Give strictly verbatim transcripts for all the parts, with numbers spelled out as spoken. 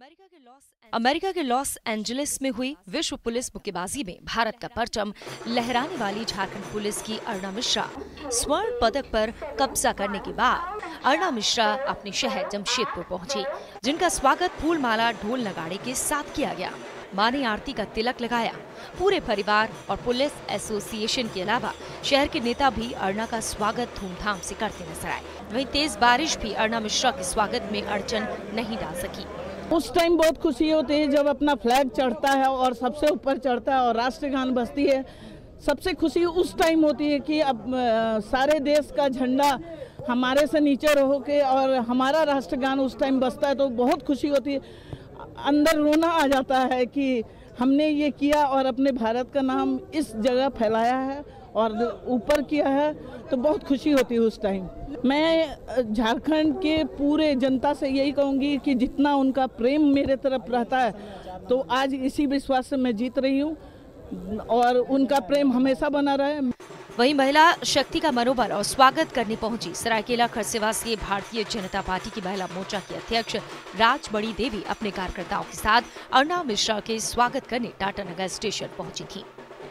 America के Los America के Los Angeles में हुई विश्व पुलिस मुक्केबाजी में भारत का परचम लहराने वाली झारखंड पुलिस की अर्णा मिश्रा स्वर्ण पदक पर कब्जा करने के बाद अर्णा मिश्रा अपने शहर जमशेदपुर पहुंची, जिनका स्वागत फूल माला ढोल नगाड़े के साथ किया गया। मां ने आरती का तिलक लगाया। पूरे परिवार और पुलिस एसोसिएशन के अलावा शहर के नेता भी अर्णा का स्वागत धूमधाम से करते नजर आए। वहीं तेज बारिश भी अर्णा मिश्रा के स्वागत में अड़चन नहीं डाल सकी। उस टाइम बहुत खुशी होती है जब अपना फ्लैग चढ़ता है और सबसे ऊपर चढ़ता है और राष्ट्रगान बजती है। सबसे खुशी उस टाइम होती है कि अब आ, सारे देश का झंडा हमारे से नीचे रहो के और हमारा राष्ट्रगान उस टाइम बजता है तो बहुत खुशी होती है। अंदर रोना आ जाता है कि हमने ये किया और अपने भारत का नाम इस जगह फैलाया है और ऊपर किया है, तो बहुत खुशी होती है उस टाइम। मैं झारखंड के पूरे जनता से यही कहूँगी कि जितना उनका प्रेम मेरे तरफ रहता है तो आज इसी विश्वास से मैं जीत रही हूँ और उनका प्रेम हमेशा बना रहे। वहीं महिला शक्ति का मनोबल और स्वागत करने पहुंची सरायकेला खरसेवा से भारतीय जनता पार्टी की महिला मोर्चा की अध्यक्ष राज बड़ी देवी अपने कार्यकर्ताओं के साथ अर्णा मिश्रा के स्वागत करने टाटानगर स्टेशन पहुंची थी।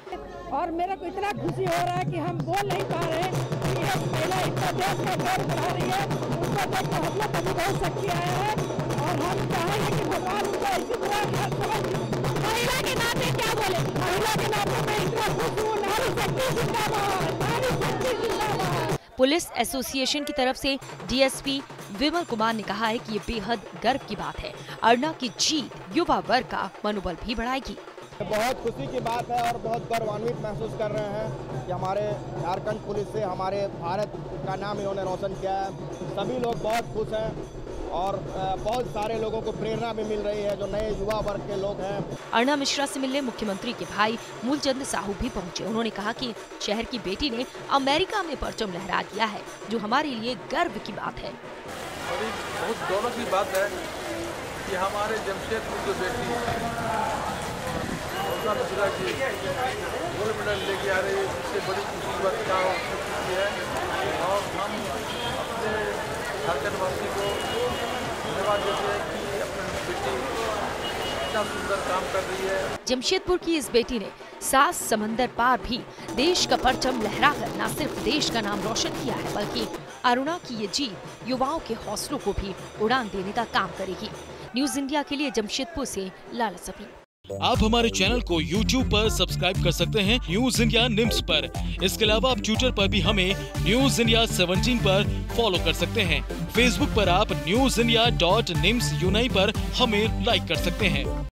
और मेरा को इतना खुशी हो रहा है कि हम बोल नहीं पा रहे कि एक महिला इतना देश का गौरव बढ़ा रही है। उसको देख कर हम लोग भी बहुत शक्ति आया है और हम चाहेंगे कि भगवान उनको इसी तरह महिला के नाते क्या बोले, महिला के नाते मैं इतना खुश हूँ। नारी शक्ति जिंदाबाद, नारी शक्ति जिंदाबाद। पुलिस एसोसिएशन की तरफ से डीएसपी विमल कुमार ने कहा है कि ये बेहद गर्व की बात है। अर्णा की जीत युवा वर्ग का मनोबल भी बढ़ाएगी। बहुत खुशी की बात है और बहुत गौरवान्वित महसूस कर रहे हैं कि हमारे झारखंड पुलिस से हमारे भारत का नाम इन्होंने रोशन किया है। सभी लोग बहुत खुश हैं और बहुत सारे लोगों को प्रेरणा भी मिल रही है जो नए युवा वर्ग के लोग हैं। अर्णा मिश्रा से मिलने मुख्यमंत्री के भाई मूलचंद साहू भी पहुंचे। उन्होंने कहा कि शहर की बेटी ने अमेरिका में परचम लहरा दिया है, जो हमारे लिए गर्व की बात है। बहुत गौरव की बात है कि हमारे जमशेदपुर की बेटी मिश्रा जी गोल्ड मेडल लेके आ रही है, इससे बड़ी खुशी की बात क्या हो सकती है। और हम अपने झारखंड वासी को धन्यवाद देते हैं कि अपनी बेटी इतना सुंदर काम कर रही है। जमशेदपुर की इस बेटी ने सात समंदर पार भी देश का परचम लहराकर न सिर्फ देश का नाम रोशन किया है, बल्कि अरुणा की ये जीत युवाओं के हौसलों को भी उड़ान देने का काम करेगी। न्यूज इंडिया के लिए जमशेदपुर से लाला सफी। आप हमारे चैनल को यूट्यूब पर सब्सक्राइब कर सकते हैं न्यूज इंडिया निम्स पर। इसके अलावा आप ट्विटर पर भी हमें न्यूज इंडिया सेवनटीन पर फॉलो कर सकते हैं। फेसबुक पर आप न्यूज इंडिया डॉट निम्स यूनाई पर हमें लाइक कर सकते हैं।